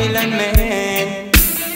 Babylon man.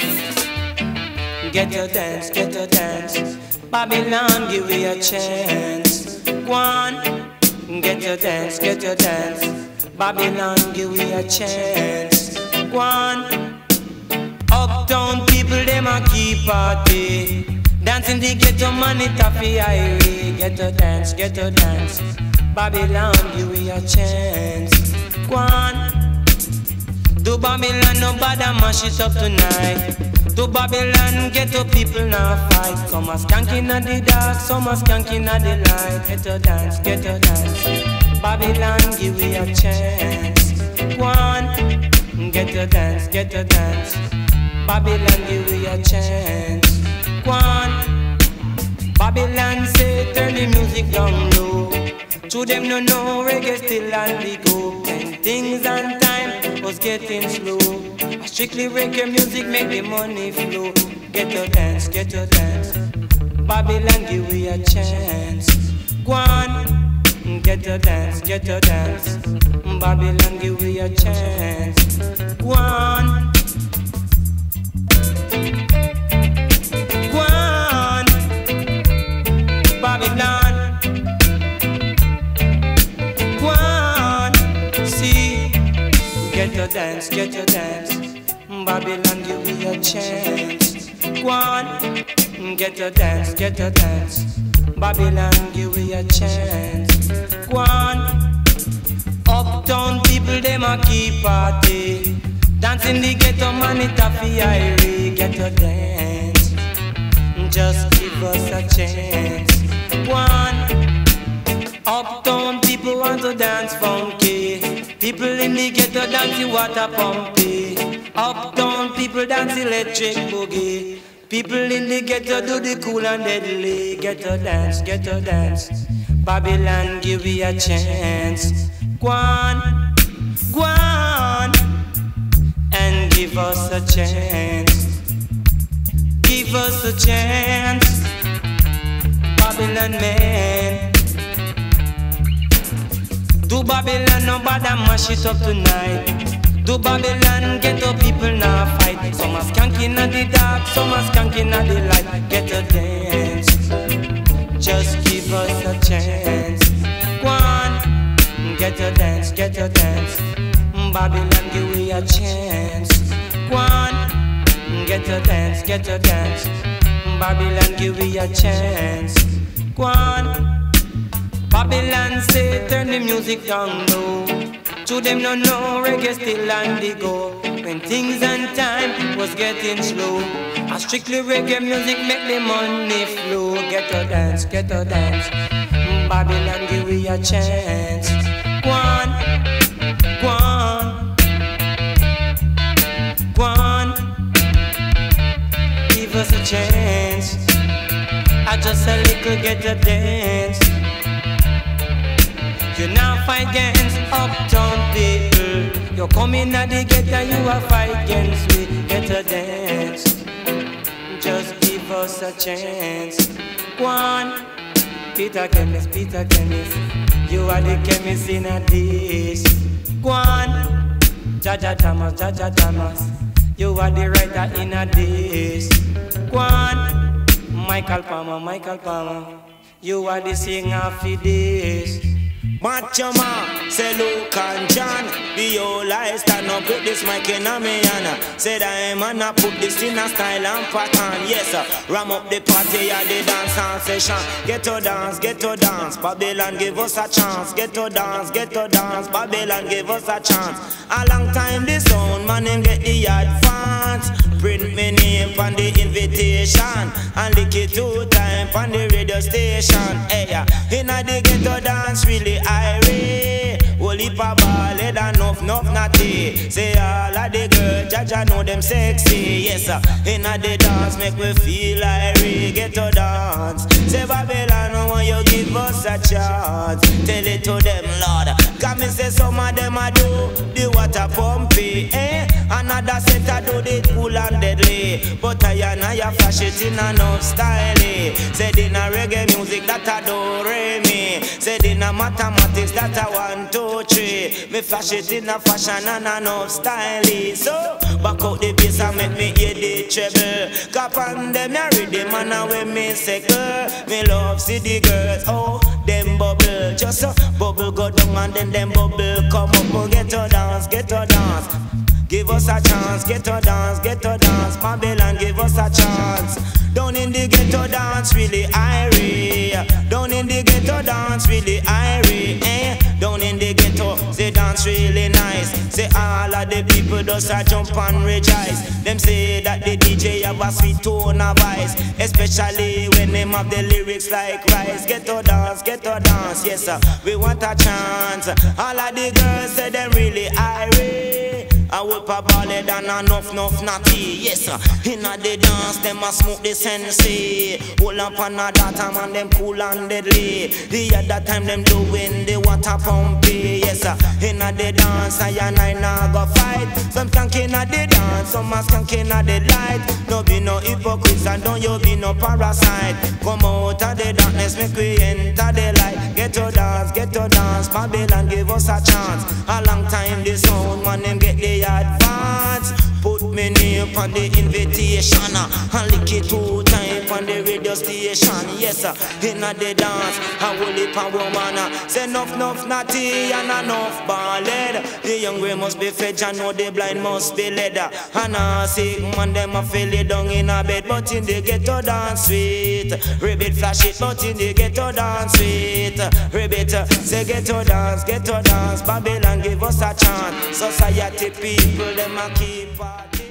Get your dance, get your dance. Babylon, give me a chance. Go on, get your dance, get your dance. Babylon, give me a chance. Go on. Uptown people, them a keep party. Dancing the ghetto money, taffy irie. Get your dance, get your dance. Babylon, give me a chance. Go on. Do Babylon, nobody mash it up tonight. Do Babylon, ghetto people now fight. Some are skanking at the dark, some are skanking at the light. Get your dance, get your dance. Babylon, give me a chance. Go on, get your dance, get your dance. Babylon, give me a chance. Go on. Babylon say turn the music down low. To them no know reggae still on the go. When things on time was getting slow, strictly reggae music make the money flow. Get your dance, get your dance. Babylon give we a chance. Go on, get your dance, get your dance. Babylon give we a chance. Go on. Go on, Babylon. Go on, see. Get your dance, get your dance. Babylon give me a chance. Go on, get your dance, get your dance. Babylon give me a chance. Go on. Uptown people them a keep party. Dancing the ghetto man it a fi irie. Get your dance, just give us a chance. Go on. Uptown people want to dance funky. People in the ghetto dance the water pumpy. Uptown people dance electric boogie. People in the ghetto do the cool and deadly. Get your dance, get your dance. Babylon give me a chance. Go on, go on, and give us a chance. Give us a chance, Babylon man. Do Babylon nobody mash it up tonight. Do Babylon ghetto people now fight. Some are skanking at the dark, some are skanking at the light. Get a dance, just give us a chance. Go on, get your dance, get your dance. Babylon give we a chance. Go on, get your dance, get your dance. Babylon give we a chance. Go on. Babylon say turn the music down low. To them no know reggae still on the go. When things and time was getting slow, a strictly reggae music make the money flow. Get a dance, get a dance. Babylon give we a chance. Go on, go on, go on. Give us a chance. I just a little get a dance. You now fight against uptown people. You come in at the ghetto, you a fight against me. Get a dance, just give us a chance. Go on, Peter Chemist, Peter Chemist. You are the chemist in a dish. Go on, Jaja Thomas, Jaja Thomas. You are the writer in a dish. Go on, Michael Palmer, Michael Palmer. You are the singer for this. Macho man, say Luke and John, the whole life stand up with this mic in a me hand. Say that man a put this in a style and pattern. Yes sir, ram up the party at the dance and session. Get to dance, get to dance. Babylon give us a chance. Get to dance, get to dance. Babylon give us a chance. A long time this sound man him get the advance. Print me name on the invitation and lick it 2 times on the radio station. Hey yeah, inna the ghetto dance really irate. Holy pa ball, head enough natty. Say all of the girls, Jaja know them sexy. Yes sir, inna the dance make we feel irate. Get to dance. Say Babylon, when you give us a chance, tell it to them Lord. Come and say some of them a do the water pumpy, eh? Another set a do the cool and deadly. But I and I flash it in enough style. Say in a reggae music that a do re me. Say in a mathematics mathematics that I 1, 2, 3. Me flash it in a fashion and enough style. So back out the bass and make me hear the treble. Cap on them ya ready man and when me say girl, me love see the girls. Oh, them bubble, just bubble go down and then them bubble come up. Oh, get to dance, get to dance. Give us a chance, get to dance, get to dance. Babylon, give us a chance. Down in the ghetto dance, really irie. Down in the ghetto dance, really irie. Down in the ghetto, they dance really nice. Say all of the people just a jump and rejoice. Them say that the DJ have a sweet tone of voice, especially when them have the lyrics like rice. Get to dance, yes sir, we want a chance. All of the girls say them really irie. I whip a ballad and enough natty. Yes sir, inna the dance them a smoke the sensei. Hold up on a data man them cool and deadly. The other time them doing the water pumpy. Yes sir, inna the dance I nah go fight. Some skank inna the dance, some a skank inna the light. No be no hypocrites and don't you be no parasite. Come out of the darkness, make we enter the light. Get to dance, Babylon give us a chance. A long time the sound man them get the advance. Put me name on the invitation and lick it 2 times on the radio station. Yes sir, inna the dance I will live a woman. Say enough natty and enough ballad. The hungry must be fed and know the blind must be led. And a sick man them a feel it down in a bed, but in the ghetto dance sweet. Ribbit flash it, but in the ghetto dance sweet. Ribbit say ghetto dance, Babylon give us a chance. Society people them a keep